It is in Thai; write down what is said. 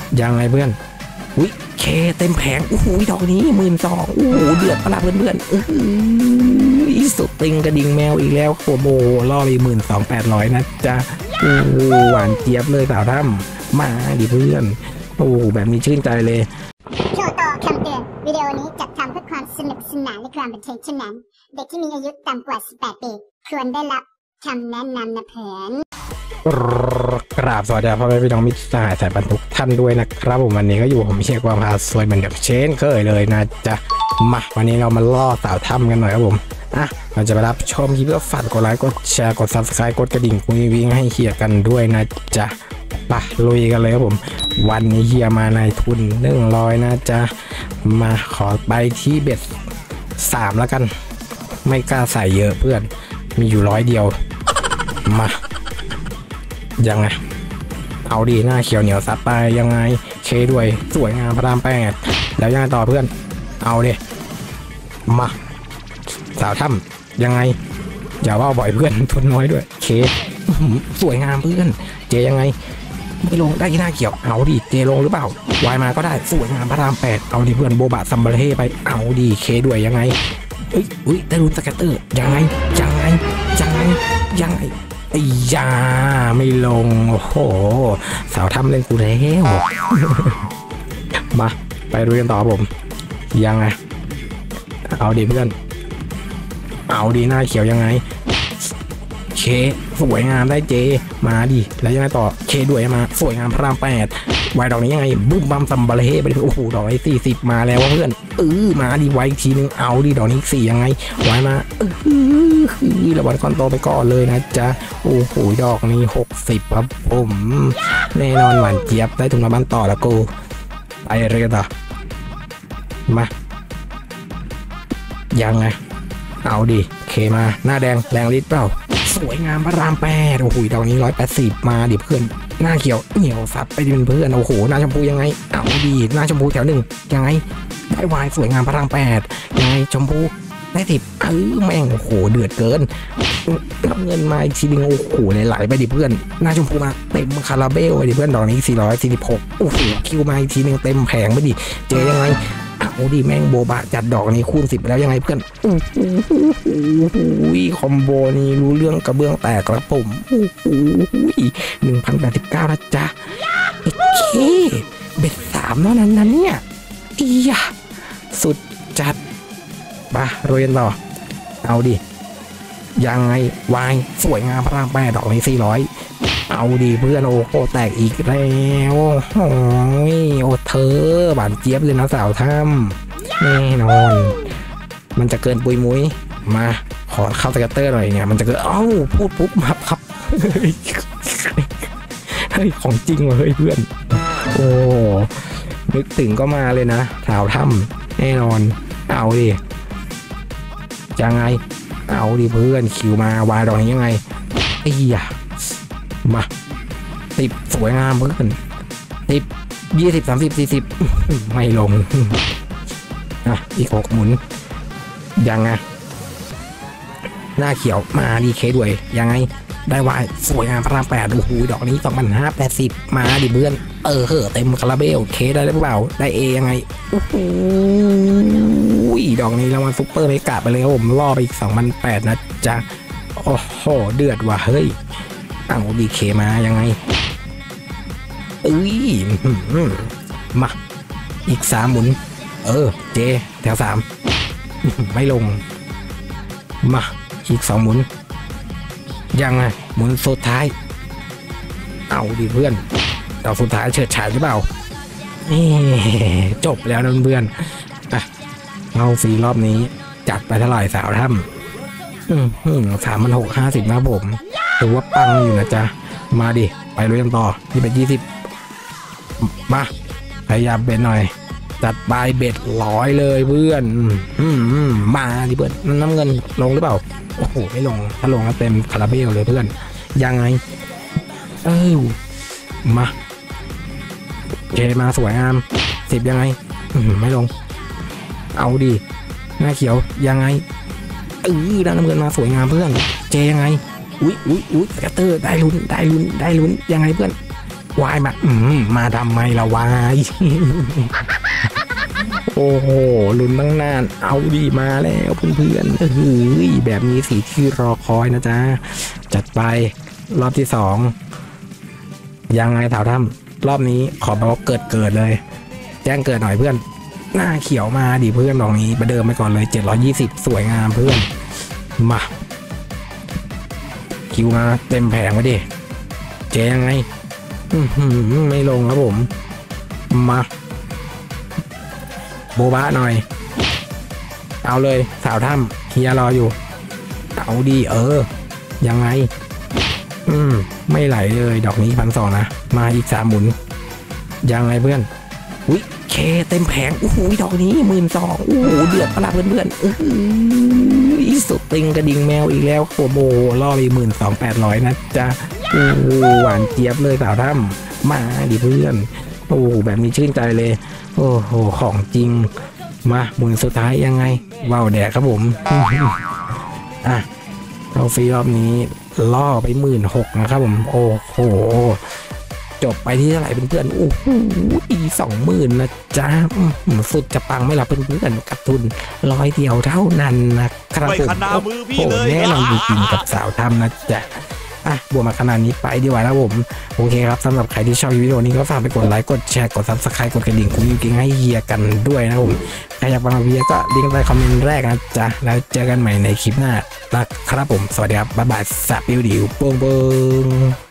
ยังไงเพื่อนอุ้ยเคเต็มแผงโอ้โหดอกนี้12,000โอ้โหเดือดปะล่ะเพื่อนสุดติงกระดิ่งแมวอีกแล้วโอ้โหล่อไป12,800นะจ๊ะโอ้หวานเจี๊ยบเลยสาวถ้ำมาดิเพื่อนโอ้แบบนี้ชื่นใจเลยโชว์ต่อคำเตือนวิดีโอนี้จัดทำเพื่อความสนุกสนานและความบันเทิงเท่านั้นเด็กที่มีอายุต่ำกว่า18ปีควรได้รับคำแนะนำนะเพื่อนกราบสวัสดีพ่อแม่พี่น้องมิตรสหายสายบรรทุกท่านด้วยนะครับผมวันนี้ก็อยู่ผมเชียร์ความพาสวยเหมือนเดิมเช่นเคยเลยนะจ๊ะมาวันนี้เรามาล่อสาวถ้ำกันหน่อยครับผมเราจะไปรับชมคลิปก็ฝากกดไลค์กดแชร์กด Subscribe กดกระดิ่งวิ่งให้เฮียกันด้วยนะจ๊ะไปลุยกันเลยครับผมวันนี้เฮียมาในทุน100นะจ๊ะมาขอไปที่เบ็ด3แล้วกันไม่กล้าใส่เยอะเพื่อนมีอยู่100 เดียวมายังไงเอาดีหน้าเขียวเหนียวซัดไปยังไงเคด้วยสวยงามพระราม8แล้วยังไงต่อเพื่อนเอาดิมาสาวถ้ำยังไงอย่าว่าบ่อยเพื่อนทุนน้อยด้วยเคสวยงามเพื่อนเจยังไงไม่ลงได้ที่หน้าเขียวเอาดิเจลงหรือเปล่าวายมาก็ได้สวยงามพระราม8เอาดิเพื่อนโบบะซัมเบเล่ไปเอาดีเคด้วยยังไงอุ้ยได้รุนสกัตเตอร์ยังไงไอ้ยาไม่ลงโอ้โหสาวทำเล่นกูแล้วมาไปดูกันต่อผมยังไงเอาดีเพื่อนเอาดีหน้าเขียวยังไงเคสวยงามได้เจมาดิแล้วยังไงต่อเคด้วยมาสวยงามพระราม8วายดอกนี้ยังไงบึ้มบัมซัมบาเล่ไปโอ้โหดอกไอ้40มาแล้วเพื่อนมาดิไว้ทีนึงเอาดิดอกนี้4ยังไงไว้มาระวังคอนโตไปก่อนเลยนะจ๊ะโอ้โหดอกนี้60ครับผมแน่นอนหวานเจี๊ยบได้ทุนมาบ้านต่อแล้วกูไปเรื่อยต่อมายังไงเอาดิเคมาหน้าแดงแรงฤทธิ์เปล่าสวยงามพระราม8โอ้โหดอกนี้180มาดิเพื่อนหน้าเขียวเหนียวซัดไปเป็นเพื่อนโอ้โหหน้าชมพูยังไงเอาดีหน้าชมพูแถว1ยังไงได้วายสวยงามพระราม8ยังไงชมพูได้10แม่งโอ้โหเดือดเกินรับเงินมาอีกทีนึงโอ้โหไหลไปดิเพื่อนหน้าชมพูมาเต็มคาราเบลไปดิเพื่อนดอกนี้446โอ้โหคิวมาอีกทีนึงเต็มแผงไปดิเจยังไงเอาดิแม่งโบบะจัดดอกนี้คูณ10ไปแล้วยังไงเพื่อนคอมโบนี้รู้เรื่องกระเบื้องแตกครับผม1,089นะจ๊ะเคเบ็ด3เท่านั้นเนี่ยอียะสุดจัดปะโรยต่อเอาดิยังไงวายสวยงามพระราม8ดอกนี้400เอาดีเพื่อนโอ้โหแตกอีกแล้วโอ้เธอหวานเจี๊ยบเลยนะสาวถ้ำแน่นอนมันจะเกินปุยมุ้ยมาขอเข้าสกัตเตอร์หน่อยเนี่ยมันจะเกินพูดปุ๊บมาพับเฮ้ยของจริงว่ะเฮ้ยเพื่อนโอ้นึกถึงก็มาเลยนะสาวถ้ำแน่นอนเอาดิยังไงเอาดิเพื่อนคิวมาวายดอกนี้ยังไงไอ้ยะมา10สวยงามเพื่อน10 20 30 40ไม่ลงอีก6หมุนยังไงหน้าเขียวมาดีเคด้วยยังไงได้วายสวยงามพระราม8โอ้โหดอกนี้2,580มาดิเพื่อนเต็มคาราเบลเคได้หรือเปล่าได้เอยังไงโอ้โหดอกนี้รางวัลซุปเปอร์เมกะไปเลยผมล่อไปอีก2,800นะจ๊ะโอ้โหเดือดว่ะเฮ้ยเอาดีเคมายังไงมาอีก3หมุนเจแถว3ไม่ลงมาอีก2หมุนยังไงหมุนสุดท้ายเอาดิเพื่อนดอกสุดท้ายเฉิดฉายหรือเปล่าจบแล้วนะเพื่อนเงาฟรีรอบนี้จัดไปเท่าไหร่สาวถ้ำ3,650นะผมถือว่าปังอยู่นะจ๊ะมาดิไปลุยกันต่อที่เป็น20มาพยายามเบ็ดหน่อยจัดปลายเบ็ด100เลยเพื่อนมาดิเพื่อนน้ำเงินลงหรือเปล่าโอ้โหไม่ลงถ้าลงก็เต็มคาราเบลเลยเพื่อนยังไงมาเคมาสวยงาม10ยังไงไม่ลงเอาดิหน้าเขียวยังไงด้านน้ำเงินมาสวยงามเพื่อนเจยังไงอุ้ยสกัตเตอร์ได้ลุ้นยังไงเพื่อนวายมาทำไมละวายโอ้โหลุ้นตั้งนานเอาดีมาแล้วเพื่อนๆแบบนี้สิที่รอคอยนะจ๊ะจัดไปรอบที่2ยังไงสาวถ้ำรอบนี้ขอบอกเกิดเลยแจ้งเกิดหน่อยเพื่อนหน้าเขียวมาดิเพื่อนดอกนี้ประเดิมไปก่อนเลย720สวยงามเพื่อนมาคิวมาเต็มแผงไว้ดิเจ๊ยังไงไม่ลงครับผมมาโบบะหน่อยเอาเลยสาวถ้ำเฮียรออยู่เอาดียังไงไม่ไหลเลยดอกนี้1,200นะมาอีก3หมุนยังไงเพื่อนอุ้ยเคเต็มแผงโอ้โหดอกนี้12,000โอ้โหเดือดปะล่ะเพื่อนอีสุดติงกระดิ่งแมวอีกแล้วโอ้โหล่อไป12,800นะจ๊ะโอ้หวานเจี๊ยบเลยสาวถ้ำมาดิเพื่อนโอ้แบบนี้ชื่นใจเลยโอ้โหของจริงมาหมุนสุดท้ายยังไงว้าวแดกครับผมอ่ะเราฟรีรอบนี้ล่อไป16,000นะครับผมโอ้โหจบไปที่เท่าไหร่เพื่อนๆโอ้โห20,000นะจ๊ะสุดจะปังไม่หลับเพื่อนๆกับทุน100เดียวเท่านั้นนะครับผมโอ้แน่นอนจริงๆกับสาวทำนะจ๊ะบวกมาขนาดนี้ไปดีกว่าแล้วผมโอเคครับสำหรับใครที่ชอบวิดีโอนี้ก็ฝากไปกดไลค์กดแชร์กด Subscribe กดกระดิ่งคุ้มกิ้งให้เฮียกันด้วยนะผมใครอยากฟังเฮียก็ลิงก์ใต้คอมเมนต์แรกนะจ๊ะแล้วเจอกันใหม่ในคลิปหน้านะครับผมสวัสดีครับบ๊ายบายสับดิวโป้ง